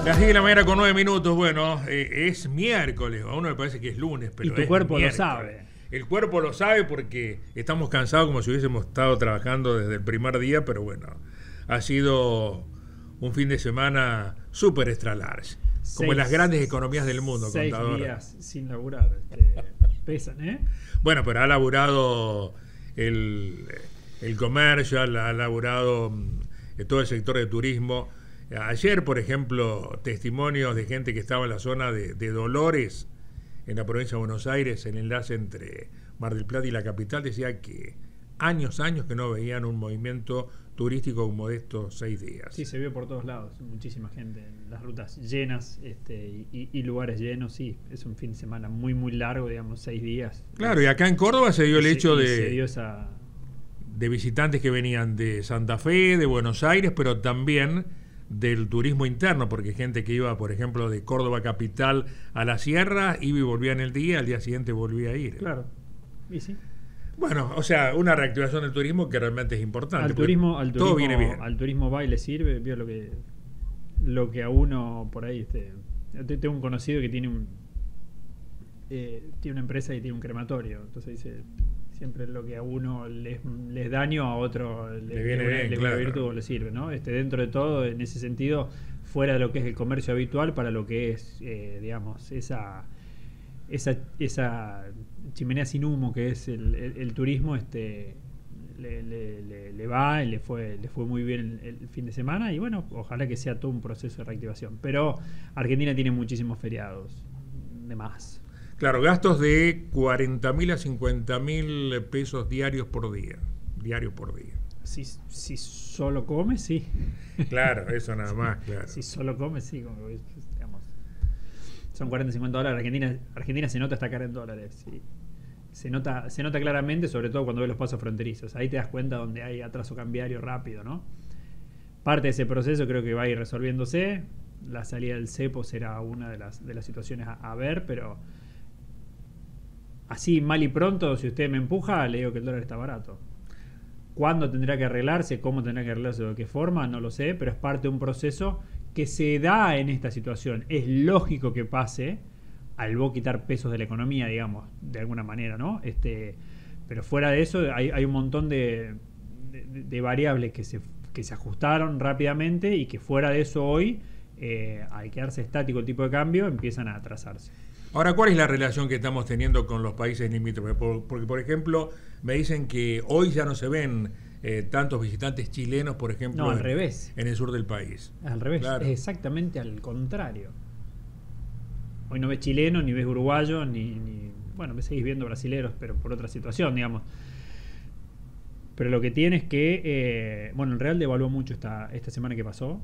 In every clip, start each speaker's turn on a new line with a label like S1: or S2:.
S1: Las 10 de la mañana con 9 minutos. Bueno, es miércoles. A uno me parece que es lunes, pero
S2: y tu
S1: es
S2: cuerpo
S1: miércoles.
S2: lo sabe.
S1: El cuerpo lo sabe porque estamos cansados como si hubiésemos estado trabajando desde el primer día, pero bueno, ha sido un fin de semana súper extra large. Como en las grandes economías del mundo,
S2: 6
S1: contador.
S2: días sin laburar. Pesan, ¿eh?
S1: Bueno, pero ha laburado el comercio, ha laburado todo el sector de turismo. Ayer, por ejemplo, testimonios de gente que estaba en la zona de Dolores, en la provincia de Buenos Aires, el enlace entre Mar del Plata y la capital, decía que años que no veían un movimiento turístico como de estos 6 días.
S2: Sí, se vio por todos lados, muchísima gente, las rutas llenas y lugares llenos, sí, es un fin de semana muy largo, digamos, 6 días.
S1: Claro, y acá en Córdoba se dio el hecho
S2: se dio esa...
S1: de visitantes que venían de Santa Fe, de Buenos Aires, pero también del turismo interno, porque gente que iba, por ejemplo, de Córdoba capital a la sierra, iba y volvía en el día, al día siguiente volvía a ir.
S2: Claro, y sí.
S1: Bueno, o sea, una reactivación del turismo que realmente es importante.
S2: Al turismo,
S1: todo viene bien.
S2: Al turismo va y le sirve, vio lo que a uno por ahí, tengo un conocido que tiene una empresa y tiene un crematorio, entonces dice, siempre lo que a uno les daño, a otro le viene virtud, le sirve, ¿no? Dentro de todo, en ese sentido, fuera de lo que es el comercio habitual, para lo que es, digamos, esa chimenea sin humo que es el turismo, le va y le fue muy bien el fin de semana, y bueno, ojalá que sea todo un proceso de reactivación. Pero Argentina tiene muchísimos feriados, de más.
S1: Claro, gastos de 40.000 a 50.000 pesos diarios por día.
S2: Si solo come, sí.
S1: Claro, eso nada más, claro.
S2: Si solo come, sí, como, digamos, son 40, 50 dólares. Argentina se nota esta cara en dólares. Sí. Se nota claramente, sobre todo cuando ves los pasos fronterizos. Ahí te das cuenta donde hay atraso cambiario rápido, ¿no? Parte de ese proceso creo que va a ir resolviéndose. La salida del cepo será una de las situaciones a ver, pero así mal y pronto, si usted me empuja, le digo que el dólar está barato. ¿Cuándo tendrá que arreglarse? ¿Cómo tendrá que arreglarse? ¿De qué forma? No lo sé, pero es parte de un proceso que se da en esta situación. Es lógico que pase al vos quitar pesos de la economía, digamos, de alguna manera, ¿no? Pero fuera de eso hay un montón de variables que se ajustaron rápidamente, y que fuera de eso hoy, al quedarse estático el tipo de cambio, empiezan a atrasarse.
S1: Ahora, ¿cuál es la relación que estamos teniendo con los países limítrofes? Porque, por ejemplo, me dicen que hoy ya no se ven tantos visitantes chilenos, por ejemplo,
S2: no, al revés.
S1: En el sur del país.
S2: Al revés, claro. Es exactamente al contrario. Hoy no ves chilenos, ni ves uruguayos, ni bueno, me seguís viendo brasileros, pero por otra situación, digamos. Pero lo que tiene es que, bueno, el real devaluó mucho esta semana que pasó.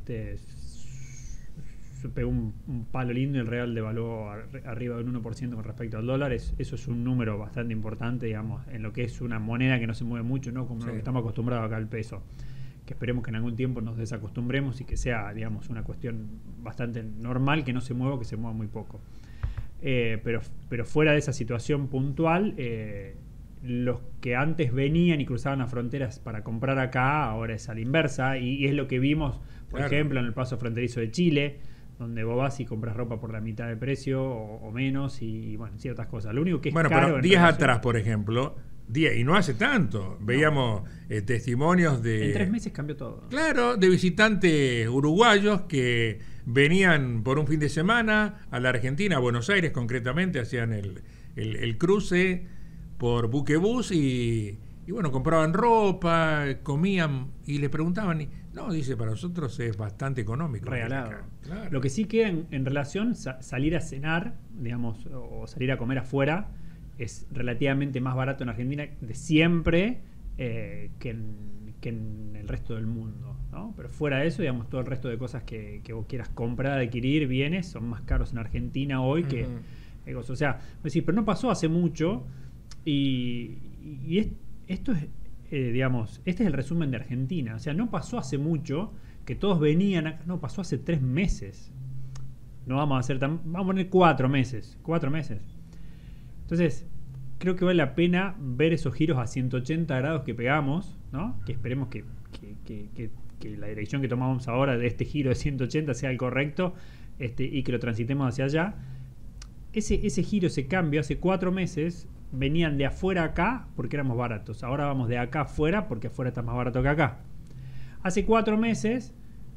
S2: Pegó un palo lindo y el real devaluó arriba del 1% con respecto al dólar. Eso es un número bastante importante, digamos, en lo que es una moneda que no se mueve mucho, ¿no? Como lo que estamos acostumbrados acá al peso. Que esperemos que en algún tiempo nos desacostumbremos y que sea, digamos, una cuestión bastante normal, que no se mueva, que se mueva muy poco. Pero fuera de esa situación puntual, los que antes venían y cruzaban las fronteras para comprar acá, ahora es a la inversa, y es lo que vimos, por ejemplo, en el paso fronterizo de Chile, donde vos vas y compras ropa por la mitad de precio o menos, y bueno, ciertas cosas. Lo único que es caro,
S1: pero días atrás, por ejemplo, y no hace tanto, veíamos testimonios de...
S2: En 3 meses cambió todo.
S1: Claro, de visitantes uruguayos que venían por un fin de semana a la Argentina, a Buenos Aires concretamente, hacían el cruce por buquebús y bueno, compraban ropa, comían y le preguntaban, no, dice, para nosotros es bastante económico.
S2: Regalado. Claro. Lo que sí queda en relación, salir a cenar, digamos, o salir a comer afuera, es relativamente más barato en Argentina de siempre que en el resto del mundo, ¿no? Pero fuera de eso, digamos, todo el resto de cosas que vos quieras comprar, adquirir, bienes, son más caros en Argentina hoy que o sea, decir, pero no pasó hace mucho, y esto es, digamos, este es el resumen de Argentina. O sea, no pasó hace mucho que todos venían acá, no, pasó hace 3 meses. No vamos a hacer vamos a poner 4 meses. 4 meses. Entonces, creo que vale la pena ver esos giros a 180 grados que pegamos, ¿no? Que esperemos que que la dirección que tomamos ahora de este giro de 180 sea el correcto, y que lo transitemos hacia allá. Ese giro, ese cambio, hace 4 meses venían de afuera acá porque éramos baratos. Ahora vamos de acá afuera porque afuera está más barato que acá. Hace 4 meses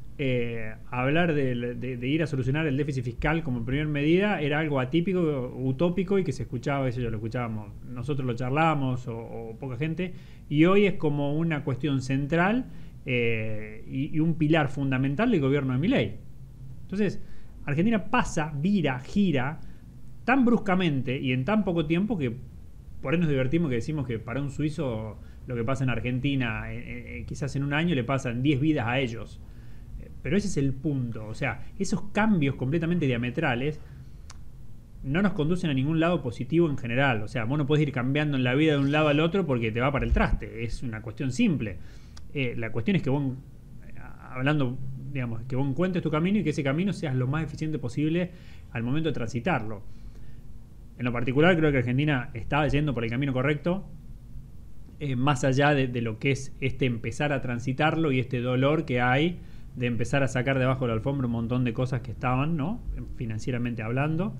S2: hablar de ir a solucionar el déficit fiscal como primera medida era algo atípico, utópico, y que se escuchaba, eso yo lo escuchábamos, nosotros lo charlábamos o poca gente, y hoy es como una cuestión central y un pilar fundamental del gobierno de Milei. Entonces, Argentina pasa, vira, gira tan bruscamente y en tan poco tiempo que por ahí nos divertimos que decimos que para un suizo lo que pasa en Argentina quizás en un año le pasan 10 vidas a ellos. Pero ese es el punto. O sea, esos cambios completamente diametrales no nos conducen a ningún lado positivo en general. O sea, vos no podés ir cambiando en la vida de un lado al otro porque te va para el traste. Es una cuestión simple. La cuestión es que vos, hablando, digamos, que vos encuentres tu camino y que ese camino seas lo más eficiente posible al momento de transitarlo. En lo particular, creo que Argentina está yendo por el camino correcto, más allá de lo que es empezar a transitarlo y este dolor que hay de empezar a sacar debajo de la alfombra un montón de cosas que estaban, ¿no?, financieramente hablando,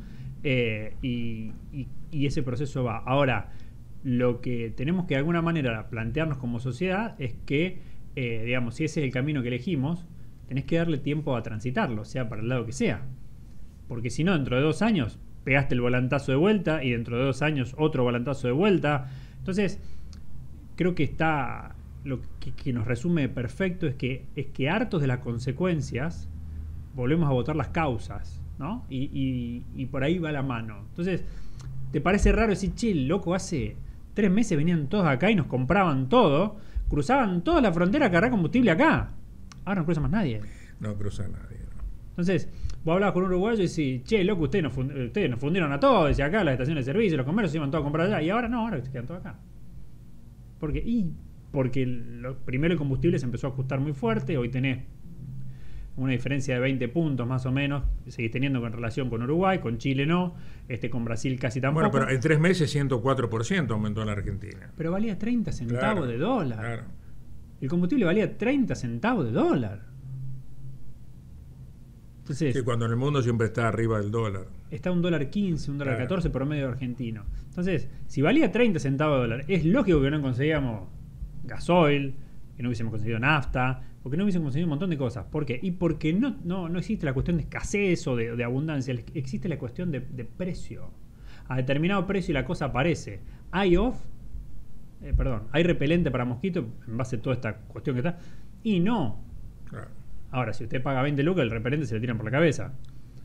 S2: y ese proceso va. Ahora, lo que tenemos que de alguna manera plantearnos como sociedad es que, digamos, si ese es el camino que elegimos, tenés que darle tiempo a transitarlo, sea para el lado que sea. Porque si no, dentro de 2 años pegaste el volantazo de vuelta y dentro de 2 años otro volantazo de vuelta. Entonces, creo que está... Lo que nos resume perfecto es que hartos de las consecuencias volvemos a votar las causas, ¿no? Y por ahí va la mano. Entonces, ¿te parece raro decir, che, loco, hace 3 meses venían todos acá y nos compraban todo, cruzaban toda la frontera a cargar combustible acá? Ahora no cruza más nadie.
S1: No cruza nadie, no.
S2: Entonces, vos hablabas con un uruguayo y decís, che, loco, ustedes nos fundieron a todos, decía acá las estaciones de servicio, los comercios iban todos a comprar allá, y ahora no, ahora se quedan todos acá. Porque primero el combustible se empezó a ajustar muy fuerte, hoy tenés una diferencia de 20 puntos más o menos, seguís teniendo con relación con Uruguay, con Chile no, con Brasil casi tampoco.
S1: Bueno, pero en 3 meses 104% aumentó en la Argentina.
S2: Pero valía 30 centavos de dólar.
S1: Claro.
S2: El combustible valía 30 centavos de dólar. Entonces,
S1: sí, cuando en el mundo siempre está arriba del dólar.
S2: Está $1.15, $1.14 promedio argentino. Entonces, si valía 30 centavos de dólar, es lógico que no conseguíamos gasoil, que no hubiésemos conseguido nafta, porque no hubiésemos conseguido un montón de cosas. ¿Por qué? Y porque no existe la cuestión de escasez o de abundancia, existe la cuestión de precio. A determinado precio la cosa aparece. Hay repelente para mosquitos en base a toda esta cuestión que está. Y no.
S1: Claro.
S2: Ahora, si usted paga 20 lucas, el repelente se le tiran por la cabeza.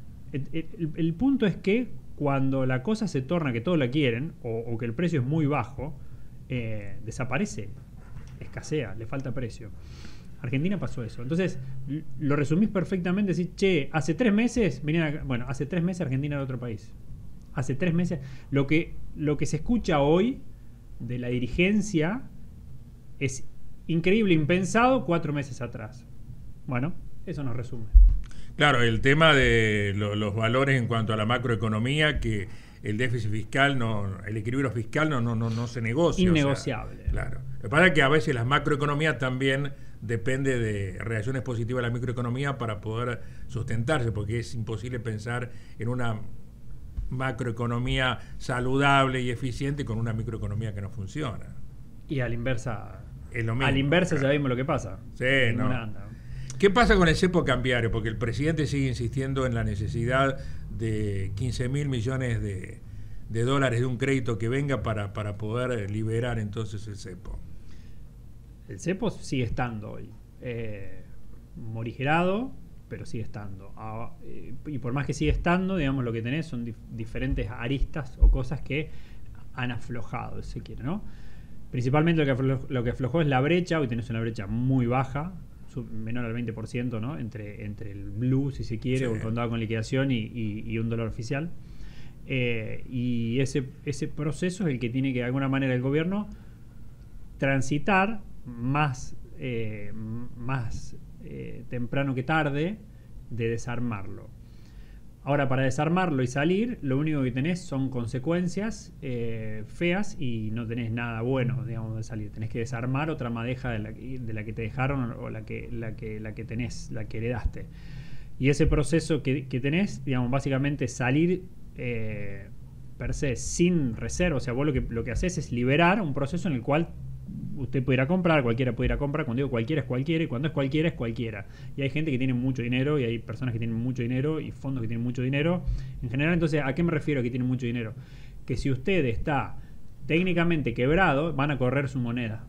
S2: El punto es que cuando la cosa se torna que todos la quieren, o que el precio es muy bajo, desaparece, escasea, le falta precio. Argentina pasó eso. Entonces, lo resumís perfectamente, decís, che, hace 3 meses venían acá. Bueno, hace 3 meses Argentina era otro país. Hace 3 meses. Lo que se escucha hoy de la dirigencia es increíble, impensado 4 meses atrás. Bueno, eso nos resume.
S1: Claro, el tema de los valores en cuanto a la macroeconomía, que el déficit fiscal, el equilibrio fiscal no se negocia.
S2: Innegociable.
S1: O sea, claro. Lo que pasa es que a veces la macroeconomía también depende de reacciones positivas a la microeconomía para poder sustentarse, porque es imposible pensar en una macroeconomía saludable y eficiente con una microeconomía que no funciona.
S2: Y a la inversa.
S1: Es lo mismo.
S2: A la inversa,
S1: claro.
S2: Ya vimos lo que pasa.
S1: Sí, no. ¿Qué pasa con el cepo cambiario? Porque el presidente sigue insistiendo en la necesidad de 15.000 millones de dólares de un crédito que venga para poder liberar entonces el cepo.
S2: El cepo sigue estando hoy. Morigerado, pero sigue estando. Y por más que sigue estando, digamos, lo que tenés son diferentes aristas o cosas que han aflojado, si se quiere, ¿no? Principalmente lo que aflojó es la brecha. Hoy tenés una brecha muy baja, menor al 20%, ¿no? Entre el blue, si se quiere, sí, o el contado con liquidación y un dólar oficial. Y ese proceso es el que tiene que, de alguna manera, el gobierno transitar más temprano que tarde, de desarmarlo. Ahora, para desarmarlo y salir, lo único que tenés son consecuencias feas y no tenés nada bueno, digamos, de salir. Tenés que desarmar otra madeja de la que te dejaron o la que tenés, la que heredaste. Y ese proceso que tenés, digamos, básicamente salir per se sin reserva. O sea, vos lo que haces es liberar un proceso en el cual usted puede ir a comprar, cualquiera puede ir a comprar. Cuando digo cualquiera es cualquiera, y cuando es cualquiera. Y hay gente que tiene mucho dinero, y hay personas que tienen mucho dinero, y fondos que tienen mucho dinero. En general, entonces, ¿a qué me refiero que tienen mucho dinero? Que si usted está técnicamente quebrado, van a correr su moneda.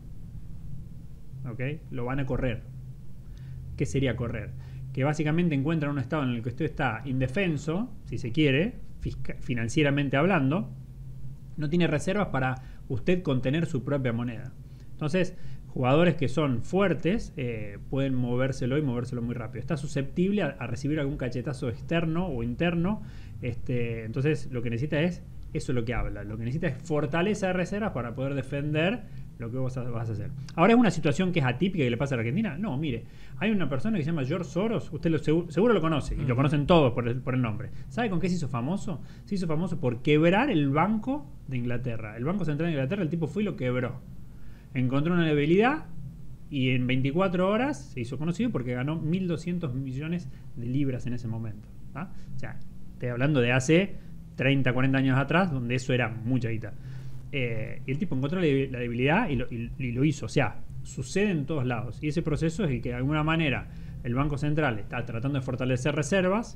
S2: ¿Ok? Lo van a correr. ¿Qué sería correr? Que básicamente encuentran un estado en el que usted está indefenso, si se quiere, financieramente hablando, no tiene reservas para usted contener su propia moneda. Entonces, jugadores que son fuertes pueden movérselo y movérselo muy rápido. Está susceptible a recibir algún cachetazo externo o interno. Entonces, lo que necesita es, eso es lo que habla, lo que necesita es fortaleza de reservas para poder defender lo que vos vas a hacer. Ahora, ¿es una situación que es atípica que le pasa a la Argentina? No, mire, hay una persona que se llama George Soros, usted seguro lo conoce, y lo conocen todos por el nombre. ¿Sabe con qué se hizo famoso? Se hizo famoso por quebrar el Banco de Inglaterra. El Banco Central de Inglaterra, el tipo fue y lo quebró. Encontró una debilidad y en 24 horas se hizo conocido porque ganó 1.200 millones de libras en ese momento. ¿Ah? O sea, estoy hablando de hace 30, 40 años atrás, donde eso era mucha guita. Y el tipo encontró la debilidad y lo hizo. O sea, sucede en todos lados. Y ese proceso es el que de alguna manera el Banco Central está tratando de fortalecer reservas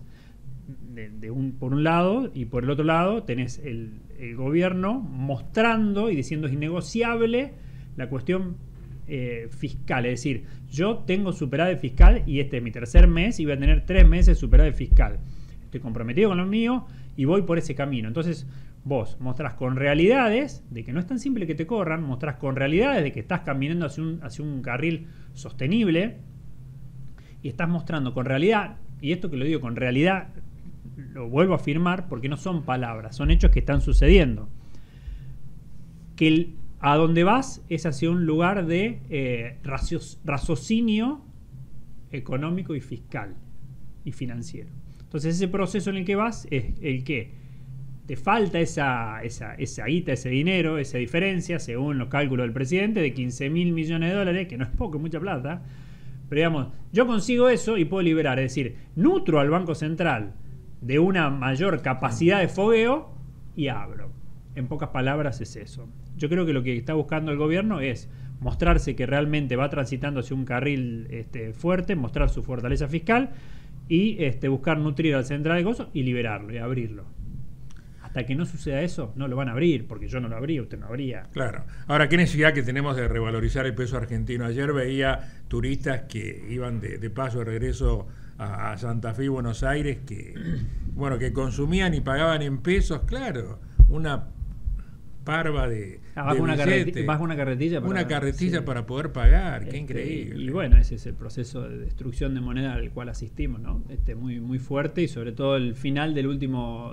S2: por un lado, y por el otro lado tenés el gobierno mostrando y diciendo es innegociable la cuestión fiscal. Es decir, yo tengo superávit fiscal y este es mi tercer mes y voy a tener 3 meses de superávit fiscal. Estoy comprometido con lo mío y voy por ese camino. Entonces vos mostrás con realidades de que no es tan simple que te corran, mostrás con realidades de que estás caminando hacia un carril sostenible, y estás mostrando con realidad, y esto que lo digo con realidad lo vuelvo a afirmar porque no son palabras, son hechos que están sucediendo, que a donde vas es hacia un lugar de raciocinio económico y fiscal y financiero. Entonces ese proceso en el que vas es el que te falta esa guita, ese dinero, esa diferencia, según los cálculos del presidente, de 15.000 millones de dólares, que no es poco, es mucha plata. Pero digamos, yo consigo eso y puedo liberar, es decir, nutro al Banco Central de una mayor capacidad de fogueo y abro. En pocas palabras es eso. Yo creo que lo que está buscando el gobierno es mostrarse que realmente va transitando hacia un carril fuerte, mostrar su fortaleza fiscal y buscar nutrir al central de gozo y liberarlo y abrirlo. Hasta que no suceda eso, no lo van a abrir, porque yo no lo abrí, usted no abría.
S1: Claro. Ahora, ¿qué necesidad que tenemos de revalorizar el peso argentino? Ayer veía turistas que iban de paso de regreso a Santa Fe y Buenos Aires que consumían y pagaban en pesos, claro, una parva de
S2: baja una carretilla
S1: para poder pagar, qué increíble.
S2: Y bueno, ese es el proceso de destrucción de moneda al cual asistimos, ¿no? Muy, muy fuerte, y sobre todo el final del último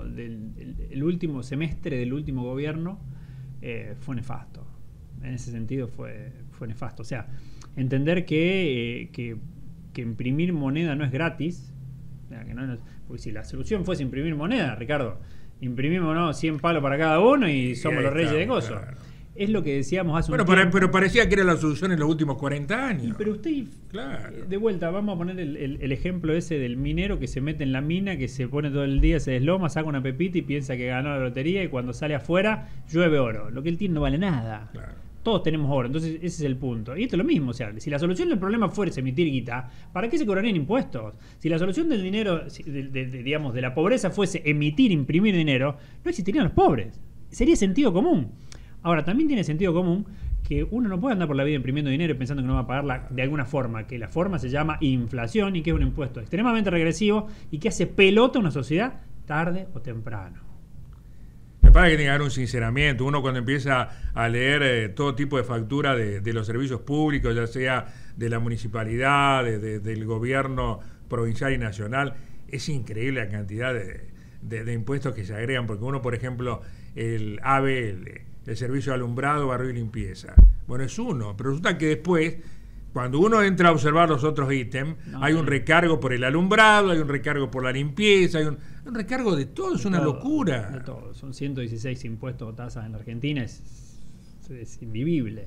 S2: semestre del último gobierno fue nefasto. En ese sentido fue nefasto. O sea, entender que imprimir moneda no es gratis, o sea, porque si la solución fuese imprimir moneda, Ricardo, imprimimos 100 palos para cada uno y somos los reyes de gozo. Claro. Es lo que decíamos hace un tiempo.
S1: Pero parecía que era la solución en los últimos 40 años.
S2: Pero usted, claro, de vuelta, vamos a poner el ejemplo ese del minero que se mete en la mina, que se pone todo el día, se desloma, saca una pepita y piensa que ganó la lotería, y cuando sale afuera llueve oro. Lo que él tiene no vale nada. Claro. Todos tenemos oro, entonces ese es el punto. Y esto es lo mismo, o sea, si la solución del problema fuese emitir guita, ¿para qué se cobrarían impuestos? Si la solución del dinero, digamos, de la pobreza fuese imprimir dinero, no existirían los pobres. Sería sentido común. Ahora, también tiene sentido común que uno no puede andar por la vida imprimiendo dinero y pensando que no va a pagarla de alguna forma, que la forma se llama inflación y que es un impuesto extremadamente regresivo y que hace pelota a una sociedad tarde o temprano.
S1: Me parece que tiene que haber un sinceramiento. Uno cuando empieza a leer todo tipo de factura de los servicios públicos, ya sea de la municipalidad, del gobierno provincial y nacional, es increíble la cantidad de impuestos que se agregan, porque uno, por ejemplo, el ABL, el servicio de alumbrado, barrio y limpieza, bueno, es uno, pero resulta que después cuando uno entra a observar los otros ítems, hay un recargo por el alumbrado, hay un recargo por la limpieza, hay un recargo de todo, es una locura.
S2: De todo. Son 116 impuestos o tasas en la Argentina, es invivible.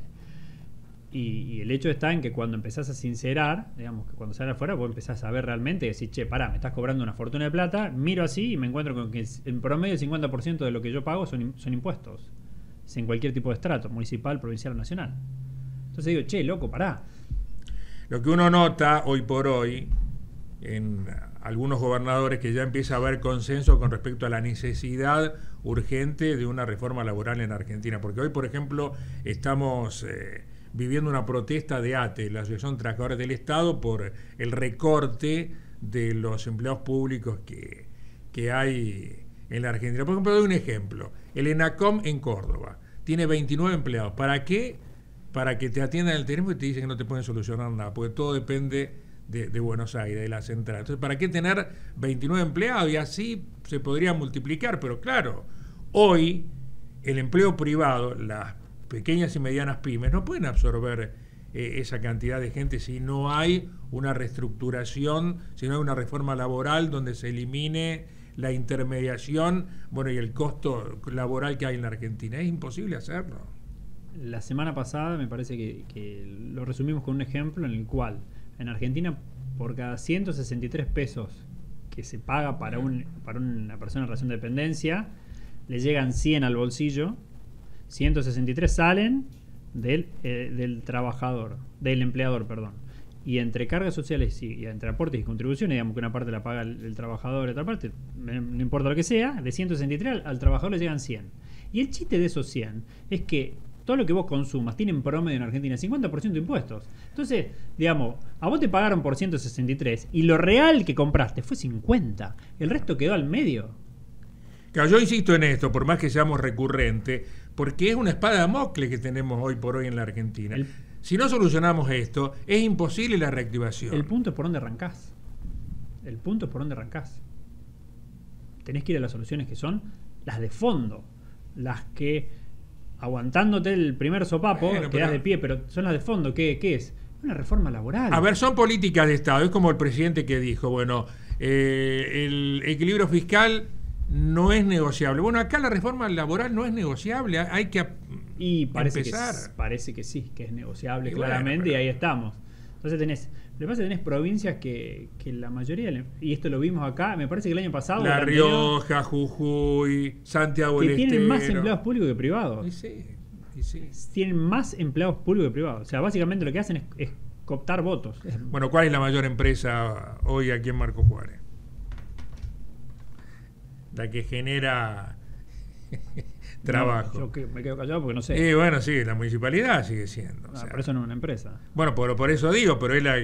S2: Y el hecho está en que cuando empezás a sincerar, digamos que cuando sales afuera, vos empezás a ver realmente y decís, che, pará, me estás cobrando una fortuna de plata, miro así y me encuentro con que en promedio el 50% de lo que yo pago son impuestos. Es en cualquier tipo de estrato, municipal, provincial o nacional. Entonces digo, che, loco, pará.
S1: Lo que uno nota hoy por hoy en algunos gobernadores que ya empieza a haber consenso con respecto a la necesidad urgente de una reforma laboral en Argentina, porque hoy, por ejemplo, estamos viviendo una protesta de ATE, la Asociación de Trabajadores del Estado, por el recorte de los empleados públicos que hay en la Argentina. Por ejemplo, doy un ejemplo. El ENACOM en Córdoba tiene 29 empleados. ¿Para qué? Para que te atiendan el teléfono y te dicen que no te pueden solucionar nada, porque todo depende de Buenos Aires, de la central. Entonces, ¿para qué tener 29 empleados? Y así se podría multiplicar. Pero claro, hoy el empleo privado, las pequeñas y medianas pymes, no pueden absorber esa cantidad de gente si no hay una reestructuración, si no hay una reforma laboral donde se elimine la intermediación, bueno, y el costo laboral que hay en la Argentina. Es imposible hacerlo.
S2: La semana pasada me parece que lo resumimos con un ejemplo en el cual en Argentina por cada 163 pesos que se paga para una persona en relación de dependencia, le llegan 100 al bolsillo, 163 salen del trabajador, del empleador, perdón. Y entre cargas sociales y entre aportes y contribuciones, digamos que una parte la paga el trabajador y otra parte, no importa lo que sea, de 163 al trabajador le llegan 100. Y el chiste de esos 100 es que todo lo que vos consumas tiene en promedio en Argentina 50% de impuestos. Entonces, digamos, a vos te pagaron por 163 y lo real que compraste fue 50. El resto quedó al medio.
S1: Claro, yo insisto en esto, por más que seamos recurrentes, porque es una espada de Damocles que tenemos hoy por hoy en la Argentina. Si no solucionamos esto, es imposible la reactivación.
S2: El punto es por dónde arrancás. El punto es por dónde arrancás. Tenés que ir a las soluciones que son las de fondo. Las que, aguantándote el primer sopapo, quedás de pie, pero son las de fondo. ¿Qué es? Una reforma laboral.
S1: A ver, son políticas de Estado. Es como el presidente que dijo, bueno, el equilibrio fiscal no es negociable. Bueno, acá la reforma laboral no es negociable. Hay que empezar.
S2: Parece que sí, que es negociable claramente, y ahí estamos. Entonces lo que pasa es que tenés provincias que la mayoría, y esto lo vimos acá, me parece que el año pasado...
S1: La Rioja, Jujuy, Santiago del Estero.
S2: Que tienen más empleados públicos que privados.
S1: Y sí.
S2: Tienen más empleados públicos que privados. O sea, básicamente lo que hacen es cooptar votos.
S1: Bueno, ¿cuál es la mayor empresa hoy aquí en Marcos Juárez? La que genera trabajo.
S2: No, yo me quedo callado porque no sé.
S1: Bueno, sí, la municipalidad sigue siendo.
S2: Pero eso no es una empresa.
S1: Bueno, por eso digo, pero es la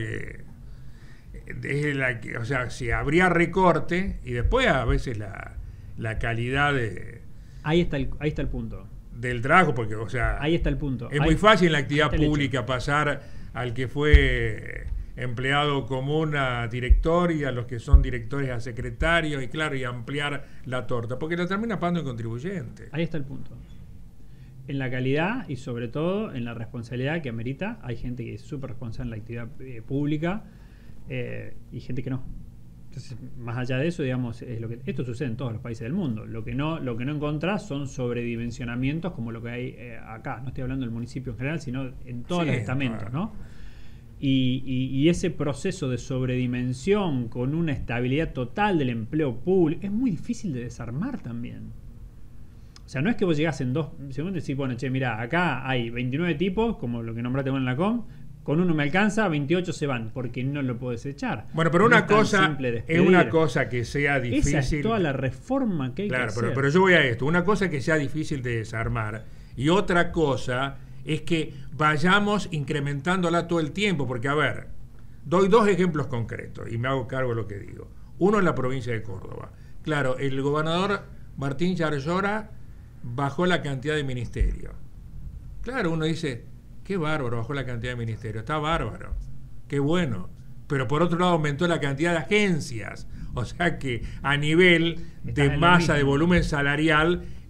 S1: que, o sea, si habría recorte y después a veces la calidad de...
S2: Ahí está el punto.
S1: Del trabajo, porque, o sea...
S2: Ahí está el punto.
S1: Es muy fácil en la actividad pública pasar al que fue empleado común a director y a los que son directores a secretarios, y claro, y ampliar la torta, porque la termina pagando el contribuyente.
S2: Ahí está el punto. En la calidad y sobre todo en la responsabilidad que amerita, hay gente que es súper responsable en la actividad pública y gente que no. Entonces, más allá de eso, digamos, esto sucede en todos los países del mundo. Lo que no encontrás son sobredimensionamientos como lo que hay acá. No estoy hablando del municipio en general, sino en todos los estamentos, ¿no? Y ese proceso de sobredimensión con una estabilidad total del empleo público es muy difícil de desarmar también. O sea, no es que vos llegás en 2 segundos y decís, bueno, che, mirá, acá hay 29 tipos, como lo que nombraste vos en la COM, con uno me alcanza, 28 se van, porque no lo podés echar.
S1: Bueno, pero una cosa es una cosa que sea difícil.
S2: Esa es toda la reforma que hay que hacer.
S1: Claro, pero yo voy a esto. Una cosa que sea difícil de desarmar y otra cosa es que vayamos incrementándola todo el tiempo, porque, a ver, doy 2 ejemplos concretos y me hago cargo de lo que digo. Uno en la provincia de Córdoba. Claro, el gobernador Martín Yarlora bajó la cantidad de ministerios. Claro, uno dice, qué bárbaro, bajó la cantidad de ministerios, está bárbaro, qué bueno. Pero por otro lado aumentó la cantidad de agencias. O sea que a nivel de masa, de volumen salarial,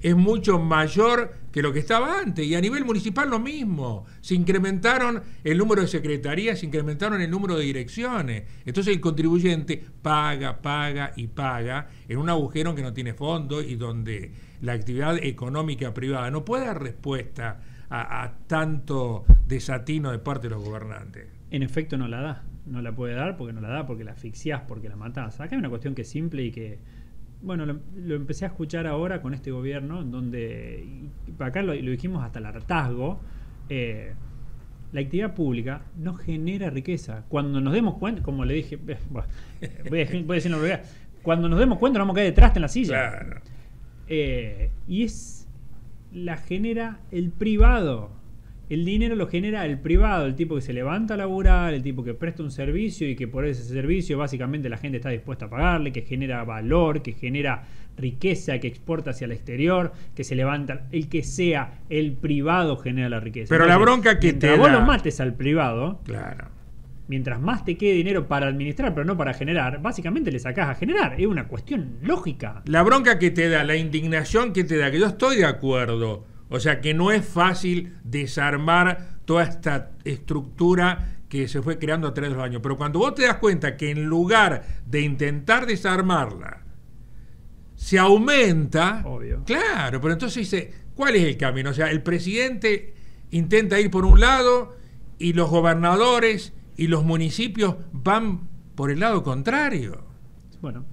S1: es mucho mayor que lo que estaba antes. Y a nivel municipal lo mismo. Se incrementaron el número de secretarías, se incrementaron el número de direcciones. Entonces el contribuyente paga y paga en un agujero que no tiene fondo y donde la actividad económica privada no puede dar respuesta a tanto desatino de parte de los gobernantes.
S2: En efecto no la da. No la puede dar porque no la da, porque la asfixiás, porque la matás. Acá hay una cuestión que es simple y que... Bueno, lo empecé a escuchar ahora con este gobierno, en donde, acá lo dijimos hasta el hartazgo, la actividad pública no genera riqueza. Cuando nos demos cuenta, como le dije, voy a decirlo, cuando nos demos cuenta nos vamos a caer detrás en la silla.
S1: Claro.
S2: Y la genera el privado. El dinero lo genera el privado, el tipo que se levanta a laburar, el tipo que presta un servicio y que por ese servicio básicamente la gente está dispuesta a pagarle, que genera valor, que genera riqueza, que exporta hacia el exterior, que se levanta, el que sea, el privado genera la riqueza.
S1: Pero entonces, la bronca que
S2: mientras vos lo mates al privado,
S1: claro,
S2: mientras más te quede dinero para administrar, pero no para generar, básicamente le sacás a generar. Es una cuestión lógica.
S1: La bronca que te da, la indignación que te da, que yo estoy de acuerdo. O sea que no es fácil desarmar toda esta estructura que se fue creando a través de los años. Pero cuando vos te das cuenta que en lugar de intentar desarmarla, se aumenta...
S2: Obvio.
S1: Claro, pero entonces dice, ¿cuál es el camino? O sea, el presidente intenta ir por un lado y los gobernadores y los municipios van por el lado contrario.
S2: Bueno,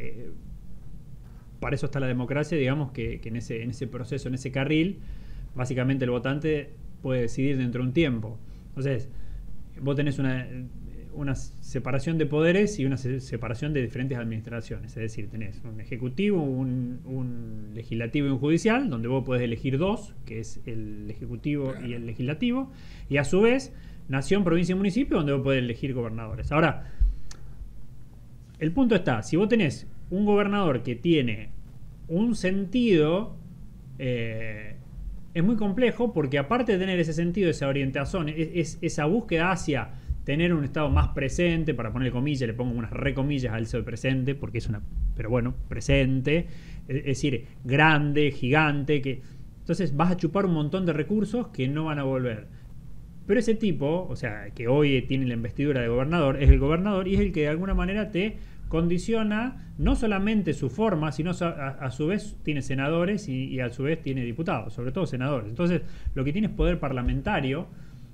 S2: para eso está la democracia, digamos que en ese proceso, en ese carril, básicamente el votante puede decidir dentro de un tiempo. Entonces, vos tenés una separación de poderes y una separación de diferentes administraciones. Es decir, tenés un ejecutivo, un legislativo y un judicial, donde vos podés elegir dos, que es el ejecutivo y el legislativo, y a su vez, nación, provincia y municipio, donde vos podés elegir gobernadores. Ahora, el punto está, si vos tenés un gobernador que tiene un sentido, es muy complejo porque aparte de tener ese sentido, esa orientación, esa búsqueda hacia tener un Estado más presente, para poner comillas, le pongo unas recomillas al eso de presente, porque es pero bueno, presente, es decir, grande, gigante, entonces vas a chupar un montón de recursos que no van a volver. Pero ese tipo, o sea, que hoy tiene la investidura de gobernador, es el gobernador y es el que de alguna manera te condiciona no solamente su forma, sino a su vez tiene senadores y a su vez tiene diputados, sobre todo senadores. Entonces, lo que tiene es poder parlamentario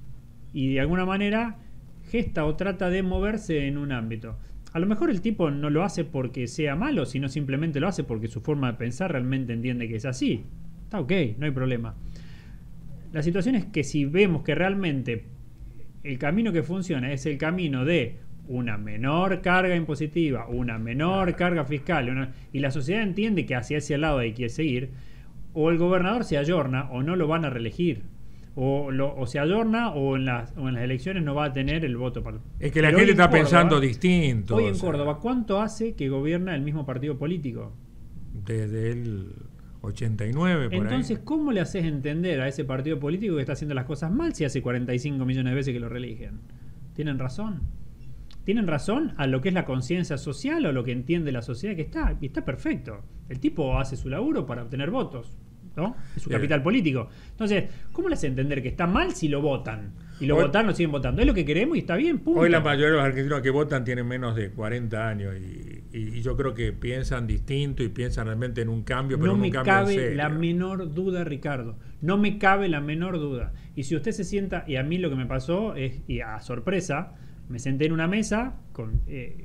S2: y de alguna manera gesta o trata de moverse en un ámbito. A lo mejor el tipo no lo hace porque sea malo, sino simplemente lo hace porque su forma de pensar realmente entiende que es así. Está ok, no hay problema. La situación es que si vemos que realmente el camino que funciona es el camino de una menor carga impositiva, una menor carga fiscal, y la sociedad entiende que hacia ese lado hay que seguir, o el gobernador se ayorna o no lo van a reelegir, o se ayorna o en las elecciones no va a tener el voto para...
S1: Es que la gente está pensando distinto.
S2: Hoy en Córdoba, ¿cuánto hace que gobierna el mismo partido político?
S1: Desde el 89, por
S2: Entonces,
S1: ahí.
S2: ¿cómo le haces entender a ese partido político que está haciendo las cosas mal si hace 45 millones de veces que lo reeligen? ¿Tienen razón? ¿Tienen razón a lo que es la conciencia social o lo que entiende la sociedad que está? Y está perfecto. El tipo hace su laburo para obtener votos, ¿no? Es su capital político. Entonces, ¿cómo le hace entender que está mal si lo votan? Y lo votan, lo siguen votando. Es lo que queremos y está bien, punto.
S1: Hoy la mayoría de los argentinos que votan tienen menos de 40 años y yo creo que piensan distinto y piensan realmente en un cambio, pero
S2: no
S1: en un cambio en serio.
S2: No me cabe la menor duda, Ricardo. No me cabe la menor duda. Y si usted se sienta, y a mí lo que me pasó es, y a sorpresa, me senté en una mesa con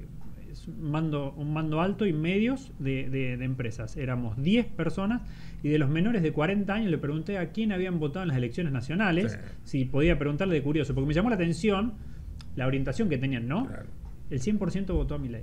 S2: un mando alto y medios de empresas. Éramos 10 personas y de los menores de 40 años le pregunté a quién habían votado en las elecciones nacionales, si podía preguntarle de curioso, porque me llamó la atención la orientación que tenían, ¿no?
S1: Claro.
S2: El 100% votó a Milei.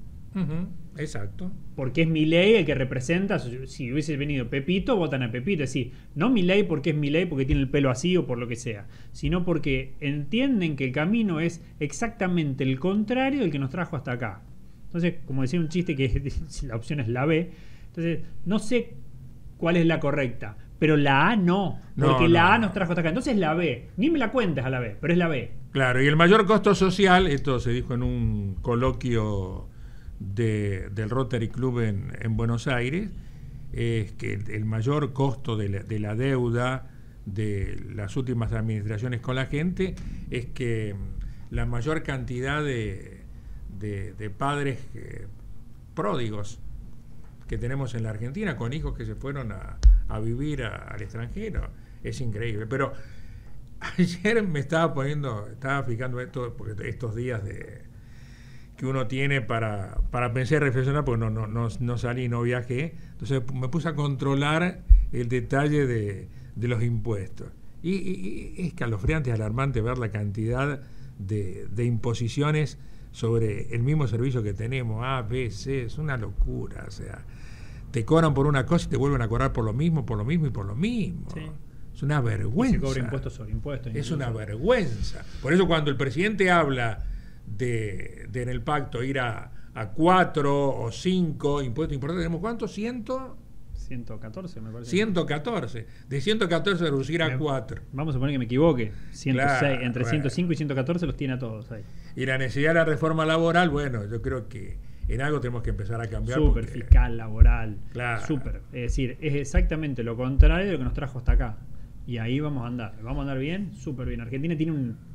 S1: Exacto.
S2: Porque es Milei el que representa. Si hubiese venido Pepito, votan a Pepito. Es decir, no Milei porque es Milei, porque tiene el pelo así o por lo que sea, sino porque entienden que el camino es exactamente el contrario del que nos trajo hasta acá. Entonces, como decía un chiste que la opción es la B, entonces no sé cuál es la correcta, pero la A no, porque la A nos trajo hasta acá. Entonces la B, ni me la cuentes a la B, pero es la B.
S1: Claro, y el mayor costo social, esto se dijo en un coloquio del Rotary Club en Buenos Aires, es que el mayor costo de la deuda de las últimas administraciones con la gente es que la mayor cantidad de padres pródigos que tenemos en la Argentina, con hijos que se fueron a vivir al extranjero, es increíble. Pero ayer estaba fijando esto, porque estos días que uno tiene para pensar y reflexionar, porque no salí, no viajé, entonces me puse a controlar el detalle de los impuestos. Y es escalofriante, alarmante ver la cantidad de imposiciones sobre el mismo servicio que tenemos, A, B, C, es una locura. O sea, te cobran por una cosa y te vuelven a cobrar por lo mismo y por lo mismo. Sí. Es una vergüenza.
S2: Y se cobra impuestos sobre impuestos.
S1: Es una vergüenza. Por eso cuando el presidente habla de en el pacto ir a 4 o 5 impuestos importantes, ¿tenemos cuántos?
S2: 114, me parece.
S1: 114. De 114 reducir a 4.
S2: Vamos a suponer que me equivoque. 106, claro, entre 105
S1: bueno.
S2: Y 114 los tiene a todos ahí.
S1: Y la necesidad de la reforma laboral, bueno, yo creo que en algo tenemos que empezar a cambiar.
S2: Súper fiscal, laboral.
S1: Claro.
S2: Súper. Es decir, es exactamente lo contrario de lo que nos trajo hasta acá. Y ahí vamos a andar. Vamos a andar bien, súper bien. Argentina tiene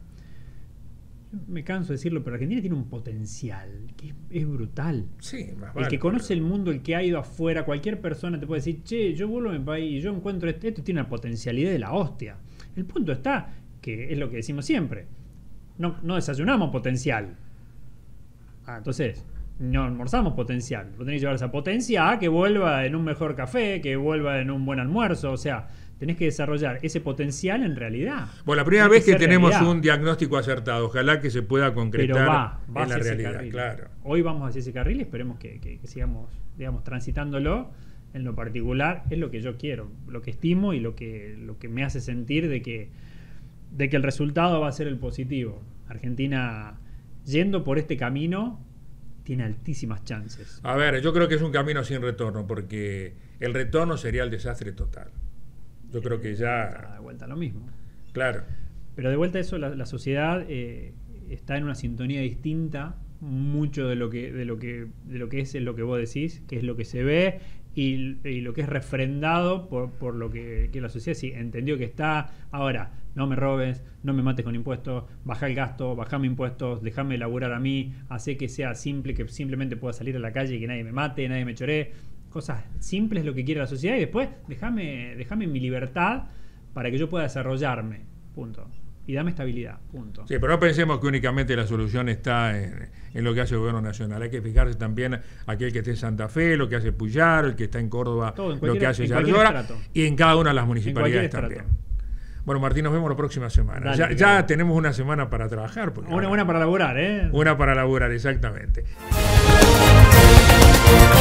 S2: me canso de decirlo, pero Argentina tiene un potencial que es brutal.
S1: Sí, más
S2: vale, el que conoce el mundo, el que ha ido afuera, cualquier persona te puede decir, che, yo vuelvo a mi país y yo encuentro esto tiene una potencialidad de la hostia. El punto está, que es lo que decimos siempre, no desayunamos potencial. Entonces, no almorzamos potencial. Lo tenés que llevar esa potencia a que vuelva en un mejor café, que vuelva en un buen almuerzo, o sea, tenés que desarrollar ese potencial en realidad.
S1: Bueno, la primera vez que tenemos un diagnóstico acertado, ojalá que se pueda concretar.
S2: Pero va
S1: en la realidad,
S2: carril.
S1: Claro.
S2: Hoy vamos hacia ese carril y esperemos que sigamos, digamos, transitándolo. En lo particular es lo que yo quiero, lo que estimo y lo que me hace sentir de que el resultado va a ser el positivo. Argentina, yendo por este camino, tiene altísimas chances.
S1: A ver, yo creo que es un camino sin retorno, porque el retorno sería el desastre total. Yo creo que ya...
S2: De vuelta a lo mismo.
S1: Claro.
S2: Pero de vuelta a eso, la sociedad está en una sintonía distinta, mucho de lo que es lo que vos decís, que es lo que se ve y lo que es refrendado por lo que la sociedad sí entendió que está. Ahora, no me robes, no me mates con impuestos, baja el gasto, bajame impuestos, déjame laburar a mí, hace que sea simple, que simplemente pueda salir a la calle y que nadie me mate, nadie me choree. Cosas simples, lo que quiere la sociedad, y después déjame en mi libertad para que yo pueda desarrollarme, punto. Y dame estabilidad, punto.
S1: Sí, pero no pensemos que únicamente la solución está en lo que hace el gobierno nacional. Hay que fijarse también aquel que esté en Santa Fe, lo que hace Puyar, el que está en Córdoba, lo que hace Yardora, y en cada una de las municipalidades también. Bueno, Martín, nos vemos la próxima semana. Dale, ya tenemos una semana para trabajar.
S2: Una para laburar, ¿eh?
S1: Una para laburar, exactamente.